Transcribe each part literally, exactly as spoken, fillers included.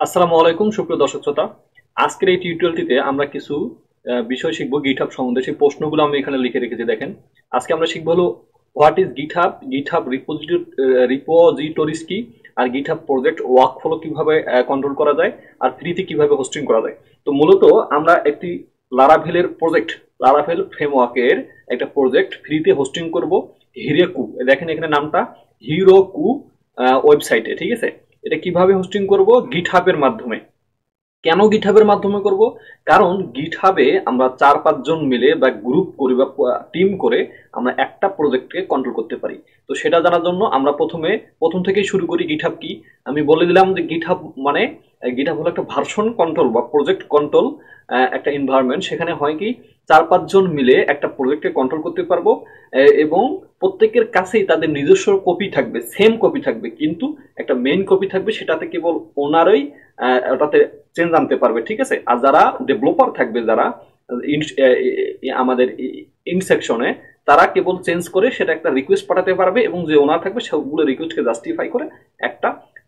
আসসালামু আলাইকুম সুপ্রিয় দর্শক শ্রোতা। আজকের এই টিউটোরিয়ালটিতে আমরা কিছু আহ, বিষয় শিখবো গিটহাব সম্বন্ধে। সেই প্রশ্নগুলো আমি এখানে লিখে রেখেছি, দেখেন। আজকে আমরা শিখবো হলো what is GitHub, GitHub repository repositories কি, আর গিটহাব প্রজেক্ট ওয়ার্কফ্লো কিভাবে কন্ট্রোল করা যায়, আর ফ্রিতে কিভাবে হোস্টিং করা যায়। তো মূলত আমরা একটি লারাভেলের প্রজেক্ট, লারাভেল ফ্রেমওয়ার্কের একটা প্রজেক্ট ফ্রিতে হোস্টিং করব হিরেকু। দেখেন এখানে নামটা হিরোকু ওয়েবসাইটে, ঠিক আছে। এটা কিভাবে হোস্টিং করব? গিটহাবের মাধ্যমে। কেন গিটহাবের মাধ্যমে করব? কারণ গিটহাবে আমরা চার পাঁচজন মিলে বা গ্রুপ করে বা টিম করে আমরা একটা প্রজেক্টকে কন্ট্রোল করতে পারি। তো সেটা জানার জন্য আমরা প্রথমে প্রথম থেকেই শুরু করি। গিটহাব কি আমি বলে দিলাম যে গিটহাব মানে গিটহাব হলো একটা ভার্সন কন্ট্রোল বা প্রজেক্ট কন্ট্রোল একটা এনভায়রনমেন্ট। সেখানে হয় কি, চার পাঁচজন মিলে একটা প্রজেক্টকে কন্ট্রোল করতে পারবো এবং প্রত্যেকের কাছেই তাদের নিজস্ব কপি থাকবে, সেম কপি থাকবে, কিন্তু একটা মেইন কপি থাকবে, সেটাতে কেবল ওনারই ওটাতে চেঞ্জ আনতে পারবে, ঠিক আছে। আর যারা ডেভেলপার থাকবে, যারা আমাদের ইনসেকশনে, তারা কেবল চেঞ্জ করে সেটা একটা রিকোয়েস্ট পাঠাতে পারবে এবং যে ওনার থাকবে সেগুলো রিকোয়েস্টকে জাস্টিফাই করে একটা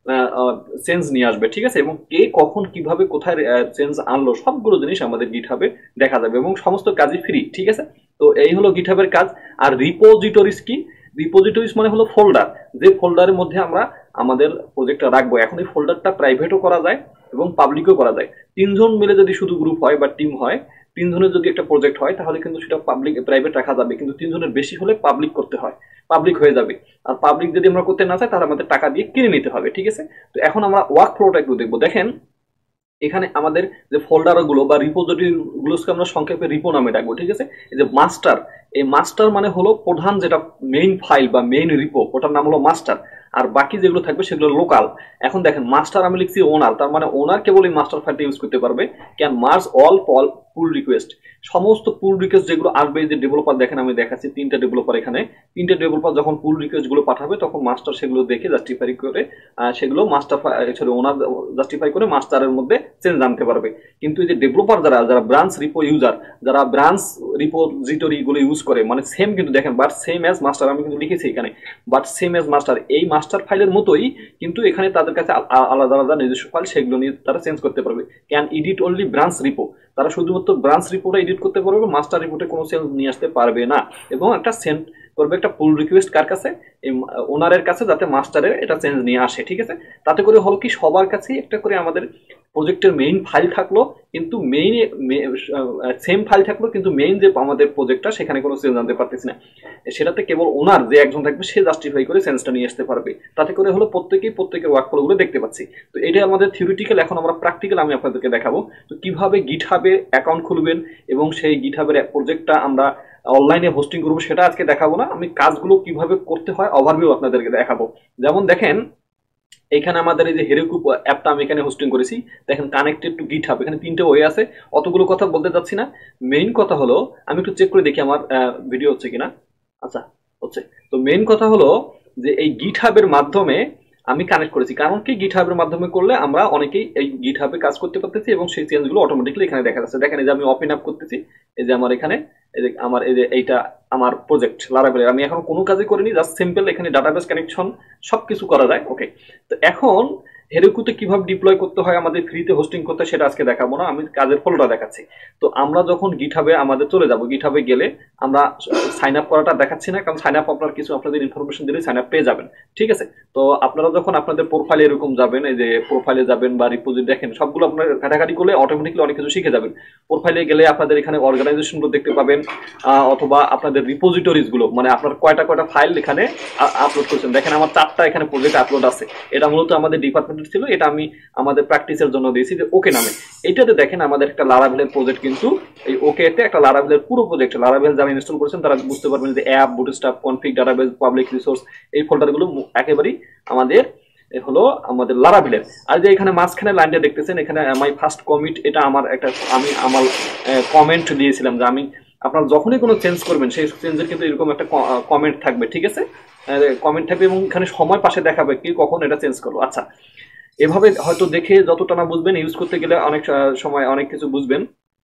চেঞ্জ নিয়ে আসবে, ঠিক আছে। এবং কে কখন কিভাবে কোথায় চেঞ্জ আনলো সবগুলো জিনিস আমাদের গিটহাবে দেখা যাবে এবং সমস্ত কাজই ফ্রি, ঠিক আছে। তো এই হলো গিটহাবের কাজ। আর রিপোজিটরিজ কি? রিপোজিটরিজ মানে হলো ফোল্ডার, যে ফোল্ডারের মধ্যে আমরা আমাদের প্রজেক্টটা রাখবো। এখন এই ফোল্ডারটা প্রাইভেটও করা যায় এবং পাবলিকও করা যায়। তিনজন মিলে যদি শুধু গ্রুপ হয় বা টিম হয়, তিনজনের যদি একটা প্রজেক্ট হয়, তাহলে কিন্তু সেটা পাবলিক প্রাইভেট রাখা যাবে, কিন্তু তিনজনের বেশি হলে পাবলিক করতে হয়, পাবলিক হয়ে যাবে। আর পাবলিক যদি আমরা করতে না চাই, তাহলে আমাদের টাকা দিয়ে কিনে নিতে হবে, ঠিক আছে। তো এখন আমরা ওয়ার্ক ফ্লোটা একটু দেখবো। দেখেন এখানে আমাদের যে ফোল্ডার গুলো বা রিপোজিটরি গুলোকে আমরা সংক্ষেপে রিপো নামে ডাকবো, ঠিক আছে। এই যে মাস্টার, এই মাস্টার মানে হলো প্রধান, যেটা মেইন ফাইল বা মেইন রিপো, ওটার নাম হলো মাস্টার। আর বাকি যেগুলো থাকবে সেগুলো লোকাল। এখন দেখেন মাস্টার আমি লিখছি ওনার, তার মানে ওনার কেবল এই মাস্টার ফাইলটা ইউজ করতে পারবে। Can merge all pull pull request, সমস্ত পুল রিকোয়েস্ট যেগুলো আসবে, যে ডেভেলপার দেখেন আমি দেখাচ্ছি তিনটা ডেভেলপার, এখানে তিনটা ডেভেলপার যখন পুল রিকোয়েস্ট গুলো পাঠাবে, তখন মাস্টার সেগুলো দেখে জাস্টিফাই করে সেগুলো মাস্টার সরি ওনার জাস্টিফাই করে মাস্টারের মধ্যে চেঞ্জ আনতে পারবে। কিন্তু এই যে ডেভেলপার যারা যারা ব্রাঞ্চ রিপো ইউজার, যারা ব্রাঞ্চ রিপোজিটরি গুলো ইউজ করে, মানে সেম কিন্তু দেখেন বাট সেম অ্যাজ মাস্টার আমি কিন্তু লিখেছি এখানে, বাট সেম অ্যাজ মাস্টার, এই মাস্টার ফাইলের মতোই কিন্তু এখানে তাদের কাছে আলাদা আলাদা নিজস্ব ফাইল, সেগুলো নিয়ে তারা চেঞ্জ করতে পারবে। Can edit only branch repo, তারা শুধুমাত্র ব্রাঞ্চ রিপোর্টটা এডিট করতে পারবে, মাস্টার রিপোর্টে কোনো চেঞ্জ নিয়ে আসতে পারবে না। এবং একটা সেন্ড করবে একটা পুল রিকোয়েস্ট কার কাছে? ওনারের কাছে, যাতে মাস্টারের এটা চেঞ্জ নিয়ে আসে, ঠিক আছে। তাতে করে হল কি, সবার কাছেই একটা করে আমাদের প্রজেক্টের মেইন ফাইল থাকলো, কিন্তু মেইন সেম ফাইল থাকলো, কিন্তু মেইন যে আমাদের প্রজেক্টটা সেখানে কোনো চেঞ্জ আনতে পারতেছি না, সেটাতে কেবল ওনার যে একজন থাকবে সে জাস্টিফাই করে চেঞ্জটা নিয়ে আসতে পারবে। তাতে করে হলো প্রত্যেকেই প্রত্যেকের ওয়ার্কফ্লো গুলো দেখতে পাচ্ছি। তো এটা আমাদের থিওরিটিক্যাল। এখন আমরা প্র্যাকটিক্যাল আমি আপনাদেরকে দেখাবো তো কিভাবে গিটহাবে অ্যাকাউন্ট খুলবেন এবং সেই গিটহাবের প্রজেক্টটা আমরা অনলাইনে হোস্টিং করবো, সেটা আজকে দেখাবো না। আমি কাজগুলো কিভাবে করতে হয় ওভারভিউ আপনাদেরকে দেখাবো। যেমন দেখেন এখানে আমাদের এই যে হেরোকু অ্যাপটা আমি এখানে হোস্টিং করেছি, দেখেন কানেক্টেড টু গিটহাব, এখানে তিনটে ওয়ে আছে। অতগুলো কথা বলতে যাচ্ছি না। মেইন কথা হলো, আমি একটু চেক করে দেখি আমার ভিডিও হচ্ছে কিনা। আচ্ছা, হচ্ছে। তো মেইন কথা হলো যে এই গিটহাবের মাধ্যমে আমি কানেক্ট করেছি। কারণ কি, গিটহাবের মাধ্যমে করলে আমরা অনেকেই এই গিটহাবে কাজ করতে পারতেছি এবং সেই চেঞ্জগুলো অটোমেটিক্যালি এখানে দেখা যাচ্ছে। দেখেন এই যে আমি ওপেন আপ করতেছি, এই যে আমার এখানে এই যে আমার এই যে এইটা আমার প্রজেক্ট লারাভেলের, আমি এখন কোনো কাজই করিনি, জাস্ট সিম্পল এখানে ডাটাবেস কানেকশন সবকিছু করা যায়। ওকে, তো এখন হেরোকুতে কিভাবে ডিপ্লয় করতে হয়, আমাদের ফ্রিতে হোস্টিং করতে হয়, সেটা আজকে দেখাবো না, আমি কাজের ফলটা দেখাচ্ছি। তো আমরা যখন গিটহাবে আমাদের চলে যাব, গিটহাবে গেলে আমরা সাইন আপ করাটা দেখাচ্ছি না, কারণ সাইন আপ আপনার কিছু আপনাদের ইনফরমেশন দিলে সাইন আপ পেয়ে যাবেন, ঠিক আছে। তো আপনারা যখন আপনাদের প্রোফাইলে এরকম যাবেন, এই যে প্রোফাইলে যাবেন বা রিপোজিট দেখেন, সবগুলো আপনার ঘাটাঘাটি করলে অটোমেটিকলি অনেক কিছু শিখে যাবেন। প্রোফাইলে গেলে আপনাদের এখানে অর্গানাইজেশন গুলো দেখতে পাবেন, অথবা আপনাদের রিপোজিটরিজ গুলো, মানে আপনার কয়টা কয়টা ফাইল এখানে আপলোড করেছেন। দেখেন আমার চারটা এখানে প্রজেক্ট আপলোড আছে। এটা মূলত আমাদের ডিপার্টমেন্টের ছিল, এটা আমি আমাদের প্র্যাকটিসের জন্য দিয়েছি যে ওকে নামে। এইটাতে দেখেন আমাদের একটা লারাভেলের প্রজেক্ট, কিন্তু এই ওকে তে একটা লারাভেলের পুরো প্রজেক্ট, লারাভেল যারা ইনস্টল করেছেন তারা বুঝতে পারবেন যে app, bootstrap, config, database, public resource, এই ফোল্ডারগুলো একেবারেই আমাদের হলো আমাদের লারাভেলের। আর যে এখানে মাঝখানে লাইনটা দেখতেছেন, এখানে মাই ফার্স্ট কমিট, এটা আমার একটা আমি আমার কমেন্ট দিয়েছিলাম যে আমি আপনারা যখনই কোনো চেঞ্জ করবেন সেই চেঞ্জের কিন্তু এরকম একটা কমেন্ট থাকবে, ঠিক আছে। কমেন্ট থাকবে এবং এখানে সময় পাশে দেখাবে কি কখন এটা চেঞ্জ করবো। আচ্ছা, এভাবে হয়তো দেখে যতটা না বুঝবেন, ইউজ করতে গেলে অনেক সময় অনেক কিছু বুঝবেন।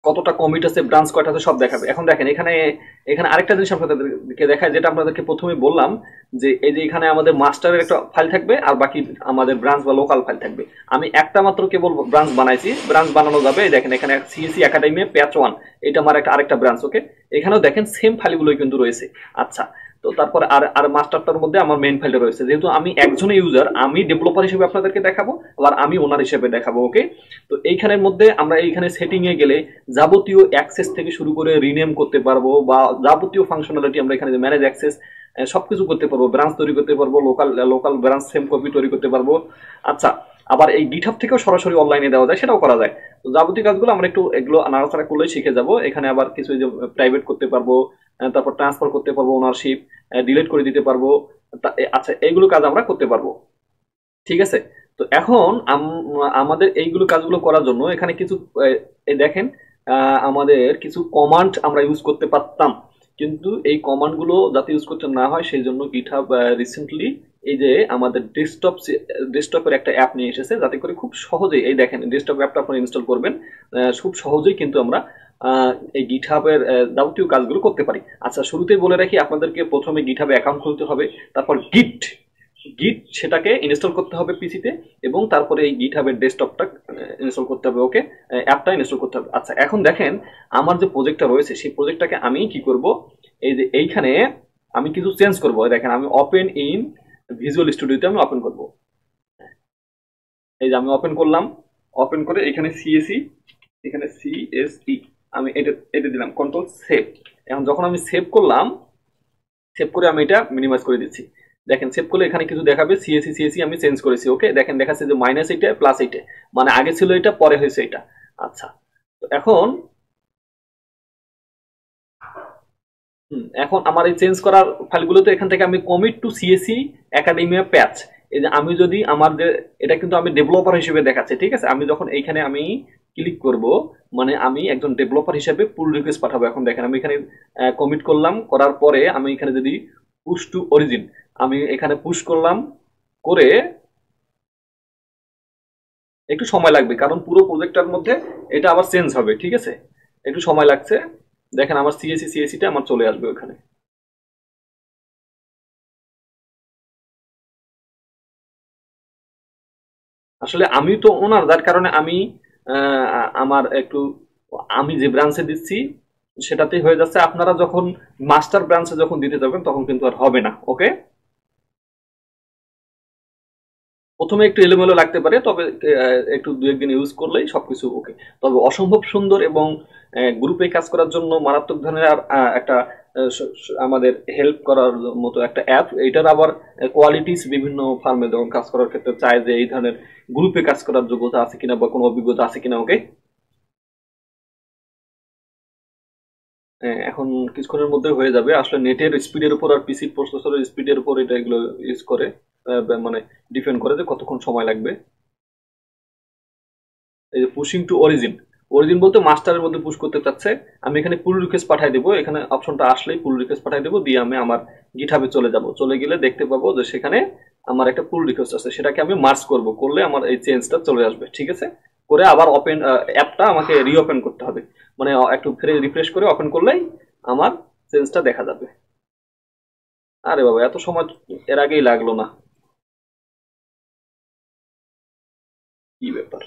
কতটা কমিট আছে, ব্রাঞ্চ কয়টা আছে সব দেখাবে। এখন দেখেন এখানে এখানে আরেকটা জিনিস আপনাদেরকে দেখায়, যেটা আপনাদেরকে প্রথমে বললাম যে এই যে এখানে আমাদের মাস্টারের একটা ফাইল থাকবে আর বাকি আমাদের ব্রাঞ্চ বা লোকাল ফাইল থাকবে। আমি একটা মাত্র কেবল ব্রাঞ্চ বানাইছি, ব্রাঞ্চ বানানো যাবে। দেখেন এখানে সিএসি একাডেমি প্যাচ ওয়ান, এটা আমার একটা আরেকটা ব্রাঞ্চ। ওকে, এখানেও দেখেন সেম ফাইলগুলোই কিন্তু রয়েছে। আচ্ছা, তো তারপরে আর আর মাস্টারটার মধ্যে আমার মেইন ফাইলটা রয়েছে। যেহেতু আমি একজন ইউজার, আমি ডেভেলপার হিসেবে আপনাদেরকে দেখাবো, আবার আমি ওনার হিসেবে দেখাবো। ওকে, তো এইখানের মধ্যে আমরা এইখানে সেটিং এ গেলে যাবতীয় অ্যাক্সেস থেকে শুরু করে রিনেম করতে পারবো, বা যাবতীয় ফাংশনালিটি আমরা এখানে ম্যানেজ অ্যাক্সেস সবকিছু করতে পারবো, ব্রাঞ্চ তৈরি করতে পারবো, local local branch same copy তৈরি করতে পারবো। আচ্ছা, আবার এই গিটহাব থেকেও সরাসরি অনলাইনে দেওয়া যায়, সেটাও করা যায়। তো যাবতীয় কাজগুলো আমরা একটু এগুলো নাড়াচাড়া করলেই শিখে যাব। এখানে আবার কিছু প্রাইভেট করতে পারবো, তারপর ট্রান্সফার করতে পারবো, ওনারশিপ ডিলিট করে দিতে পারবো। আচ্ছা, এইগুলো কাজ আমরা করতে পারবো। ঠিক আছে, তো এখন আমাদের এইগুলো কাজগুলো করার জন্য এখানে কিছু দেখেন আমাদের কিছু কমান্ড আমরা ইউজ করতে পারতাম, কিন্তু এই কমান্ডগুলো যাতে ইউজ করতে না হয় সেই জন্য গিটহাব রিসেন্টলি এই যে আমাদের ডেস্কটপ ডেস্কটপের একটা অ্যাপ নিয়ে এসেছে, যাতে করে খুব সহজেই এই দেখেন ডেস্কটপ অ্যাপটা আপনারা ইনস্টল করবেন, খুব সহজেই কিন্তু আমরা এই গিটহাবের যাবতীয় কাজগুলো করতে পারি। আচ্ছা, শুরুতেই বলে রাখি আপনাদেরকে প্রথমে গিটহাবে অ্যাকাউন্ট খুলতে হবে, তারপর গিট গিট সেটাকে ইনস্টল করতে হবে পিসিতে, এবং তারপরে এই গিটহাবের ডেস্কটপটা ইনস্টল করতে হবে। ওকে, অ্যাপটা ইনস্টল করতে হবে। আচ্ছা, এখন দেখেন আমার যে প্রজেক্টটা রয়েছে সেই প্রজেক্টটাকে আমি কি করব, এই যে এইখানে আমি কিছু চেঞ্জ করব। দেখেন আমি ওপেন ইন ভিজুয়াল স্টুডিওতে আমি ওপেন করব। এই যে আমি ওপেন করলাম, ওপেন করে এখানে সিএসই, এখানে সিএসই আমি এটা এটা দিলাম, কন্ট্রোল সেভ। এখন যখন আমি সেভ করলাম, সেভ করে আমি এটা মিনিমাইজ করে দিচ্ছি। দেখেন সেভ করলে এখানে কিছু দেখাবে, সিএসি সিএসি আমি চেঞ্জ করেছি। ওকে, দেখেন দেখাচ্ছে যে মাইনাস এইটা প্লাস এইটা, মানে আগে ছিল এটা পরে হয়েছে এটা। আচ্ছা, তো এখন এখন আমার এই চেঞ্জ করার ফাইলগুলোতে এখান থেকে আমি commit to CSC academia patch, এই যে আমি যদি আমার যে এটা কিন্তু আমি ডেভেলপার হিসেবে দেখাচ্ছে। ঠিক আছে, আমি যখন এইখানে আমি ক্লিক করব, মানে আমি একজন ডেভেলপার হিসেবে পুল রিকোয়েস্ট পাঠাবো। এখন দেখেন আমি এখানে কমিট করলাম, করার পরে আমি এখানে যদি পুশ টু অরিজিন আমি এখানে পুশ করলাম, করে একটু সময় লাগবে কারণ পুরো প্রজেক্টটার মধ্যে এটা আবার চেঞ্জ হবে। ঠিক আছে, একটু সময় লাগছে। দেখেন আমার সিএসি সিএসিটা আমার চলে আসবে ওখানে। আসলে আমি তো ওনার, যার কারণে আমি আমার একটু আমি যে ব্রাঞ্চে দিচ্ছি সেটাতেই হয়ে যাচ্ছে। আপনারা যখন মাস্টার ব্রাঞ্চে যখন দিতে যাবেন তখন কিন্তু আর হবে না। ওকে, প্রথমে একটু এলোমেলো লাগতে পারে, তবে একটু দু একদিন ইউজ করলেই সবকিছু ওকে। তবে অসম্ভব সুন্দর এবং গ্রুপে কাজ করার জন্য মারাত্মক ধরনের একটা আমাদের হেল্প করার মতো একটা অ্যাপ। এটার আবার কোয়ালিটিস বিভিন্ন ফার্মে যখন কাজ করার ক্ষেত্রে চায় যে এই ধরনের গ্রুপে কাজ করার যোগ্যতা আছে কিনা বা কোনো অভিজ্ঞতা আছে কিনা। ওকে, এখন কিছুক্ষণের মধ্যে হয়ে যাবে। আসলে নেটের স্পিডের উপর আর পিসি প্রসেসরের স্পিডের উপর এটা এগুলো ইউজ করে, মানে ডিপেন্ড করে যে কতক্ষণ সময় লাগবে। এই যে পুশিং টু অরিজিন, অরিজিন বলতে মাস্টারের মধ্যে পুশ করতে চাচ্ছে। আমি এখানে পুল রিকোয়েস্ট পাঠিয়ে দেবো, এখানে অপশনটা আসলেই পুল রিকোয়েস্ট পাঠিয়ে দেবো, দিয়ে আমি আমার গিটহাবে চলে যাব। চলে গেলে দেখতে পাবো যে সেখানে আমার একটা পুল রিকোয়েস্ট আছে, সেটাকে আমি মার্জ করব, করলে আমার এই চেঞ্জটা চলে আসবে। ঠিক আছে, করে আবার ওপেন অ্যাপটা আমাকে রিওপেন করতে হবে, মানে একটু ফ্রে রিফ্রেশ করে ওপেন করলেই আমার চেঞ্জটা দেখা যাবে। আরে বাবা, এত সময় এর আগেই লাগলো না, কি ব্যাপার?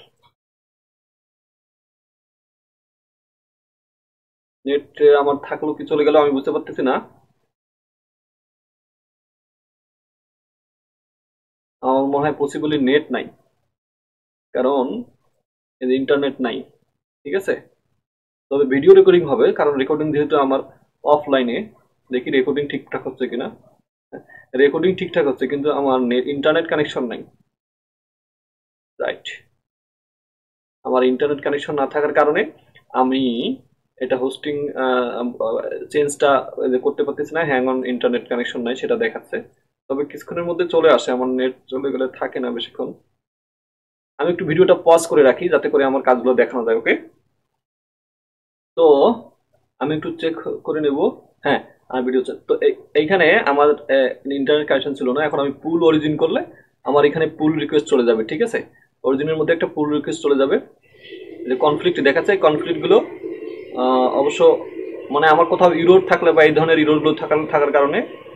নেট আমার থাকলো কি চলে গেল আমি বুঝতে পারতেছি না। আমার মনে হয় পসিবলি নেট নাই, কারণ ইন্টারনেট নাই। ঠিক আছে, তবে ভিডিও রেকর্ডিং হবে, কারণ রেকর্ডিং যেহেতু আমার অফলাইনে। দেখি রেকর্ডিং ঠিকঠাক হচ্ছে কিনা। রেকর্ডিং ঠিকঠাক হচ্ছে, কিন্তু আমার নেট ইন্টারনেট কানেকশন নাই। রাইট, আমার ইন্টারনেট কানেকশন না থাকার কারণে আমি এটা হোস্টিং চেঞ্জটা করতে পারতেছি না। হ্যাং অন ইন্টারনেট কানেকশন নাই সেটা দেখাচ্ছে, তবে কিছুক্ষণের মধ্যে চলে আসে। আমার নেট চলে গেলে থাকে না বেশিক্ষণ। আমি একটু ভিডিওটা পজ করে রাখি যাতে করে আমার কাজগুলো দেখানো যায়। ওকে, তো আমি একটু চেক করে নেব। হ্যাঁ, আমার ভিডিও তো এইখানে আমার ইন্টারনেট কানেকশন ছিল না। এখন আমি পুল অরিজিন করলে আমার এখানে পুল রিকোয়েস্ট চলে যাবে। ঠিক আছে, অরিজিনের মধ্যে একটা পুল রিকোয়েস্ট চলে যাবে, যে কনফ্লিক্ট দেখাচ্ছে, কনফ্লিক্ট গুলো আহ, অবশ্য মানে আমার কোথাও ইরোড থাকলে বা এই ধরনের ইরোডগুলো থাকার থাকার কারণে।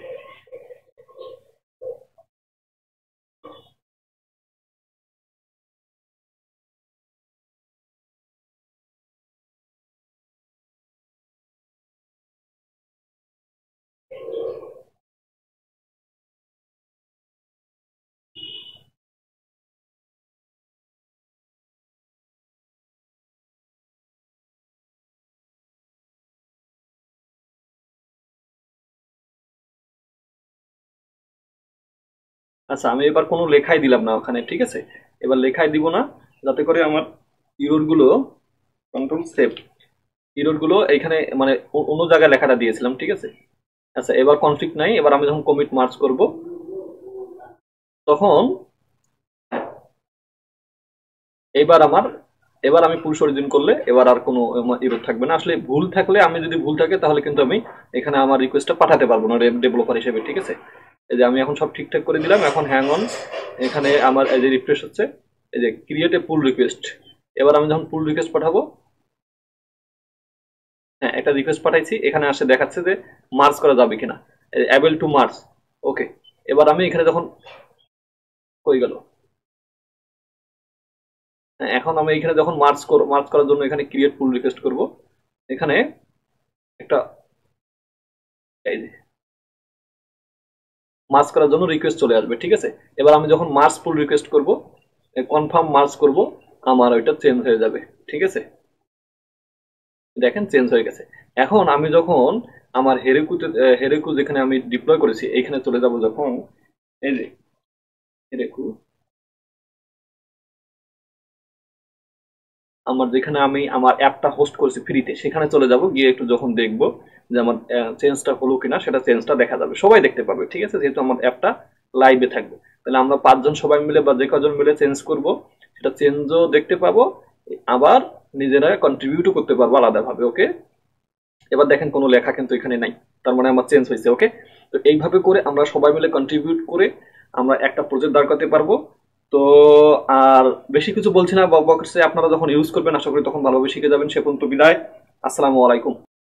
আচ্ছা, আমি এবার কোনো লেখাই দিলাম না ওখানে, ঠিক আছে? এবার লেখাই দিব না, যাতে করে আমার ইরোডগুলো, কন্ট্রোল সেভ, ইরোডগুলো এইখানে মানে অ- অন্য জায়গায় লেখাটা দিয়েছিলাম, ঠিক আছে? আচ্ছা, এবার কনফ্লিক্ট নাই। এবার আমি যখন কমিট মার্চ করব তখন এবার আমার, এবার আমি পুরুষ অরিজিন করলে এবার আর কোনো ইরোড থাকবে না। আসলে ভুল থাকলে, আমি যদি ভুল থাকে তাহলে কিন্তু আমি এখানে আমার রিকোয়েস্টটা পাঠাতে পারবো না ডেভেলপার হিসেবে, ঠিক আছে? এই যে আমি এখন সব ঠিকঠাক করে দিলাম, এখন হ্যাং অন। এখানে আমার এই যে রিফ্রেশ হচ্ছে, এই যে ক্রিয়েট এ পুল রিকোয়েস্ট। এবার আমি যখন পুল রিকোয়েস্ট পাঠাবো, হ্যাঁ একটা রিকোয়েস্ট পাঠাইছি, এখানে আসে দেখাচ্ছে যে মার্জ করা যাবে কিনা, অ্যাবেল টু মার্জ। ওকে, এবার আমি এখানে যখন, কই গেল, হ্যাঁ, এখন আমি এখানে যখন মার্জ মার্জ করার জন্য এখানে ক্রিয়েট পুল রিকোয়েস্ট করব, এখানে একটা, এই যে মার্জ করার জন্য রিকোয়েস্ট চলে আসবে, ঠিক আছে? এবার আমি যখন মার্জ পুল রিকোয়েস্ট করব, কনফার্ম মার্জ করব, আমার ওইটা চেঞ্জ হয়ে যাবে, ঠিক আছে? দেখেন চেঞ্জ হয়ে গেছে। এখন আমি যখন আমার হেরেকুতে, হেরেকু যেখানে আমি ডিপ্লয় করেছি এইখানে চলে যাব যখন, এই যে হেরেকু, আমার যেখানে আমি আমার অ্যাপটা হোস্ট করেছি ফ্রিতে, সেখানে চলে যাব, গিয়ে একটু যখন দেখব যে আমার চেঞ্জটা হলো কিনা, সেটা চেঞ্জটা দেখা যাবে, সবাই দেখতে পাবে, ঠিক আছে? যেহেতু আমার অ্যাপটা লাইভে থাকবে, তাহলে আমরা পাঁচজন সবাই মিলে বা যে কজন মিলে চেঞ্জ করব, সেটা চেঞ্জও দেখতে পাবো, আবার নিজেরা কন্ট্রিবিউটও করতে পারবো আলাদাভাবে। ওকে, এবার দেখেন কোনো লেখা কিন্তু এখানে নাই, তার মানে আমার চেঞ্জ হয়েছে। ওকে, তো এইভাবে করে আমরা সবাই মিলে কন্ট্রিবিউট করে আমরা একটা প্রজেক্ট দাঁড় করাতে পারবো। তো আর বেশি কিছু বলছি না, বকবক আপনারা যখন ইউজ করবেন আশা করি তখন ভালোভাবে শিখে যাবেন। সে পর্যন্ত বিদায়, আসসালামু আলাইকুম।